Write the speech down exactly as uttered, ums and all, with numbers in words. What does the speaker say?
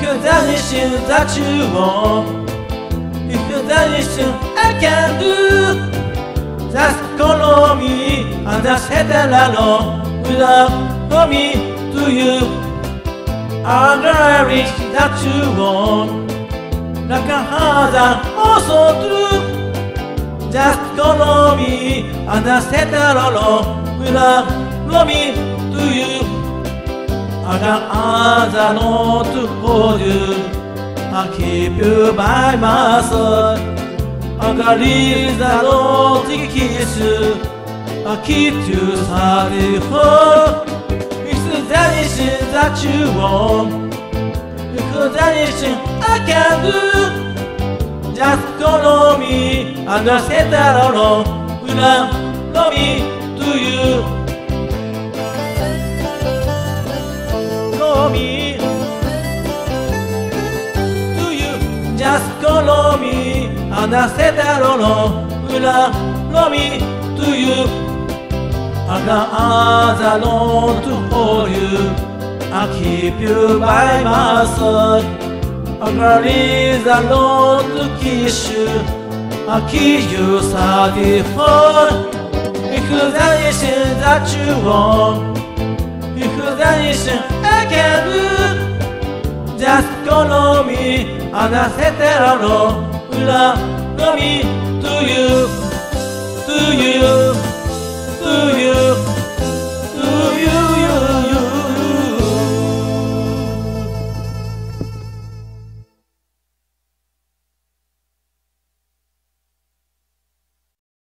If there's anything that you want, if there's anything I can do, just call me and just say that I know without me to you. I'm gonna reach that you want, like a heart that also true. Just call me and just say that I know without me to you. I got other know to hold you, I keep you by my side. I got reason know to kiss you, I keep you satisfied. If there's anything that you want, if there's anything I can do, just call me and just say that I know without me to you. Me to you, just call me and I said I don't know without me to you. I got other long to hold you, I keep you by my side. I got reason long to kiss you, I keep you satisfied. If there's anything that you want, if there's anything I can do, just call me and I said that I know without me to you, to you.